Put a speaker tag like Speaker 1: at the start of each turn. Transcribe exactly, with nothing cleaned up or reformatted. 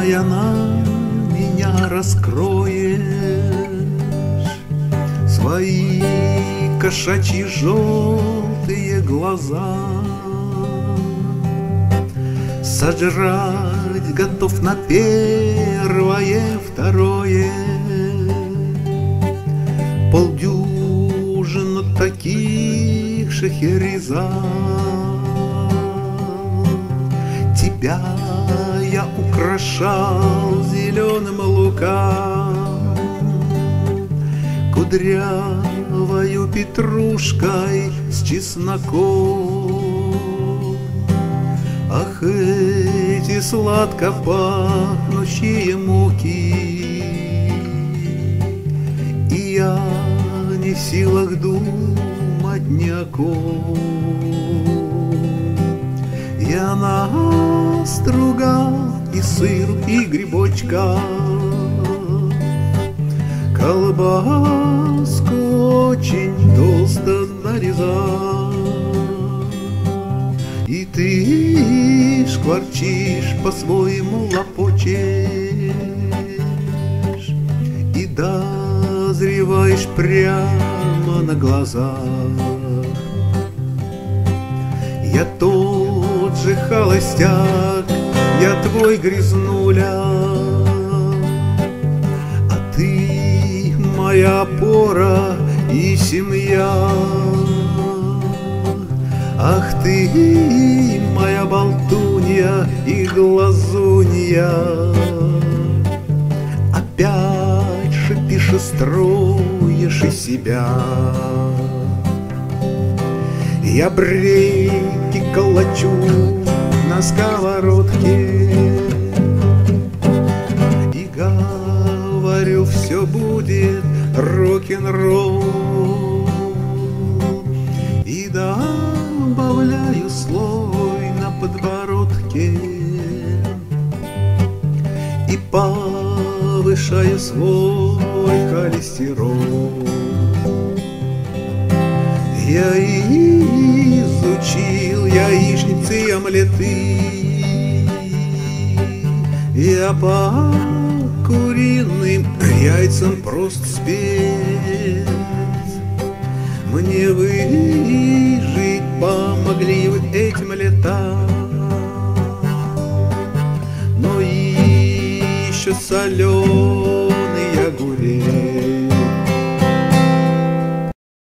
Speaker 1: глядя на меня, раскроешь свои кошачьи желтые глаза. Сожрать готов на первое, второе, полдюжины таких шахерезад. Тебя я украшал зеленым луком, кудрявою петрушкой с чесноком. Ах, эти сладко пахнущие муки, и я не в силах думать ни о ком. Я настругал и сыр, и грибочка, колбаску очень толсто нарезал. И ты шкварчишь, по-своему лопочешь, и дозреваешь прямо на глазах. Я тот же холостяк, я твой грязнуля, а ты моя опора и семья. Ах ты, моя болтунья и глазунья, опять шипишь и строишь из себя. Я брейки колочу на сковородке и говорю, все будет рок-н-ролл, и добавляю слой на подбородке и повышаю свой холестерол. Я изучил яичницы и омлеты, я по куриным яйцам просто спец. Мне выжить помогли вы этим летам, но еще соленый огурец.